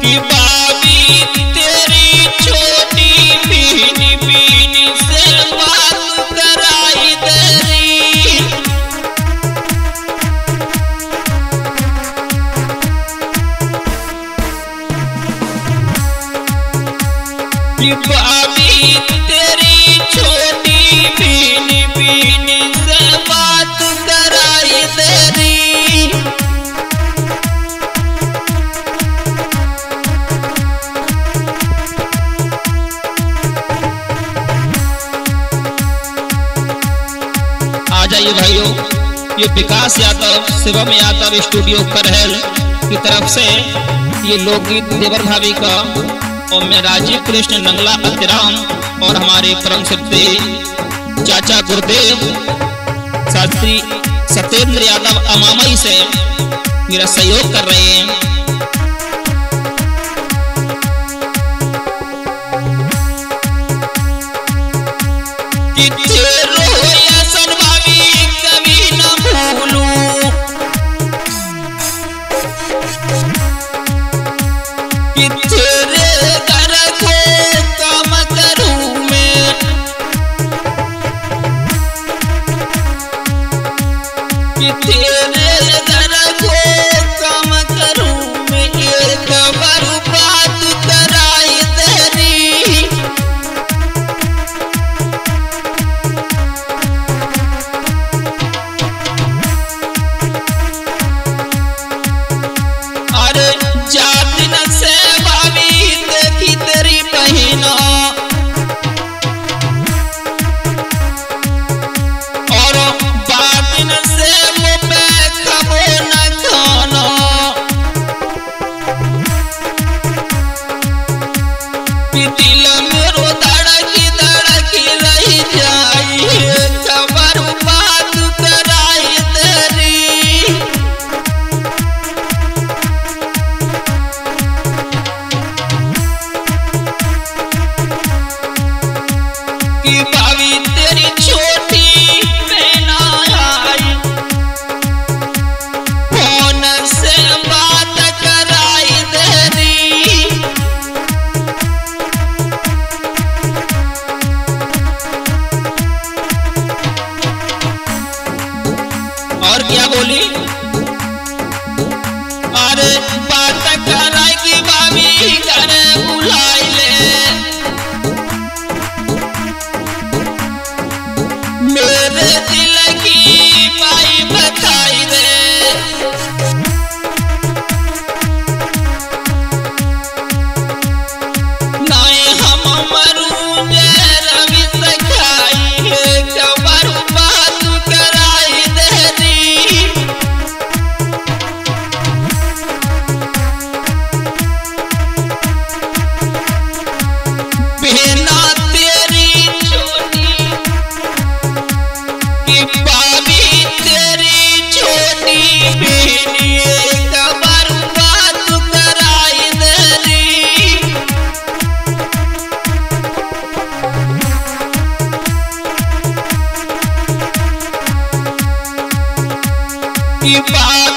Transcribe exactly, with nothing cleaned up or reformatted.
कि भाभी तेरी छोटी बीनी बीनी से बात कराई तेरी, कि भाभी तेरी छोटी बीनी बीनी से बात कराई तेरी। आ जाइए भाइयों, ये विकास यादव शिवम यादव स्टूडियो करहल की तरफ से ये लोकगीत देवर भाभी का, और मैं राजीव कृष्ण नंगला अतिराम और हमारे परम सत्य चाचा गुरुदेव शास्त्री सत्येंद्र यादव अमामई से मेरा सहयोग कर रहे हैं। और क्या बोली, अरे बात कराई की भाभी घर बुलाई ले, मेरे दिल की बाई बताई दे, नाए हम मरू रवि सखाई है खबर बात कराई दे। कि